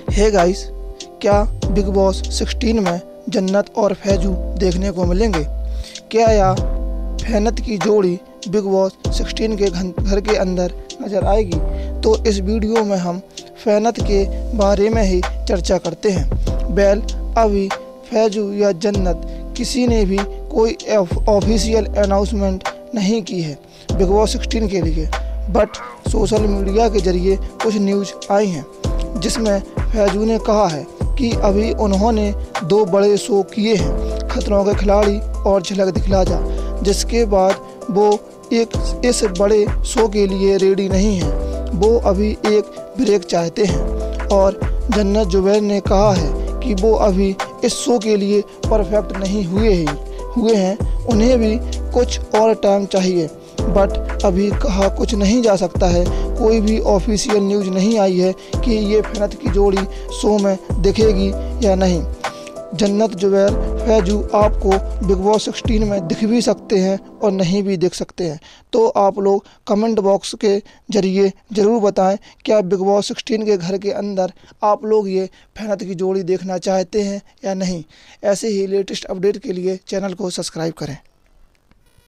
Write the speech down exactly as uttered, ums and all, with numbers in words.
हे guys, क्या Bigg Boss सोलह में जन्नत और फैजू देखने को मिलेंगे? क्या या फैनत की जोड़ी बिग बॉस सोलह के घर के अंदर नज़र आएगी? तो इस वीडियो में हम फैनत के बारे में ही चर्चा करते हैं। बेल अभी फैजू या जन्नत किसी ने भी कोई ऑफिशियल अनाउंसमेंट नहीं की है बिग बॉस सोलह के लिए, बट सोशल मीडिया के जरिए कुछ न्यूज़ आई हैं जिसमें फैजू ने कहा है कि अभी उन्होंने दो बड़े शो किए हैं, खतरों के खिलाड़ी और झलक दिखला जा, जिसके बाद वो एक इस बड़े शो के लिए रेडी नहीं हैं। वो अभी एक ब्रेक चाहते हैं और जन्नत जुबैर ने कहा है कि वो अभी इस शो के लिए परफेक्ट नहीं हुए ही हुए हैं, उन्हें भी कुछ और टाइम चाहिए, बट अभी कहा कुछ नहीं जा सकता है। कोई भी ऑफिशियल न्यूज़ नहीं आई है कि ये फैनत की जोड़ी शो में दिखेगी या नहीं। जन्नत जुबैर फैजू आपको बिग बॉस सोलह में दिख भी सकते हैं और नहीं भी दिख सकते हैं। तो आप लोग कमेंट बॉक्स के जरिए ज़रूर बताएं, क्या बिग बॉस सोलह के घर के अंदर आप लोग ये फैनत की जोड़ी देखना चाहते हैं या नहीं। ऐसे ही लेटेस्ट अपडेट के लिए चैनल को सब्सक्राइब करें।